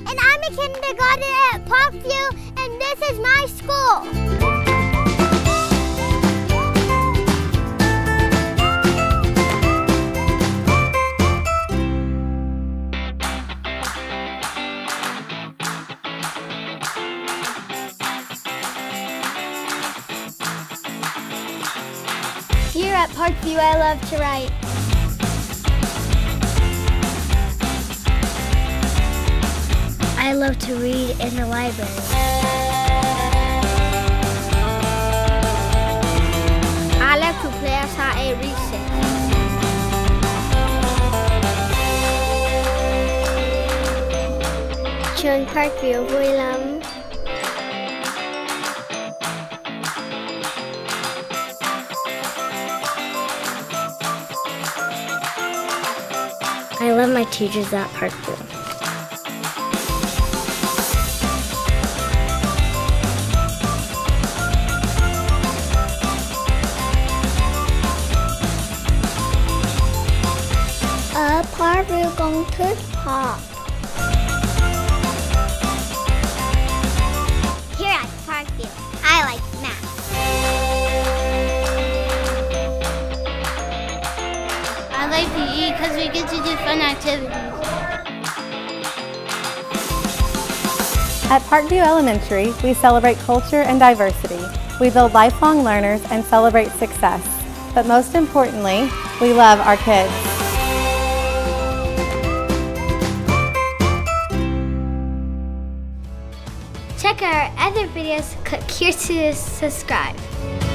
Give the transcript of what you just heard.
and I'm a kindergarten at Parkview, and this is my school. Here at Parkview, I love to write. I love to read in the library. I love to play outside at recess. Trường Parkview vui lắm. I love my teachers at Parkview. Ở Parkview con thích học. Here at Parkview, I like math. I like PE because we get to do fun activities. At Parkview Elementary, we celebrate culture and diversity. We build lifelong learners and celebrate success. But most importantly, we love our kids. Check our other videos, click here to subscribe.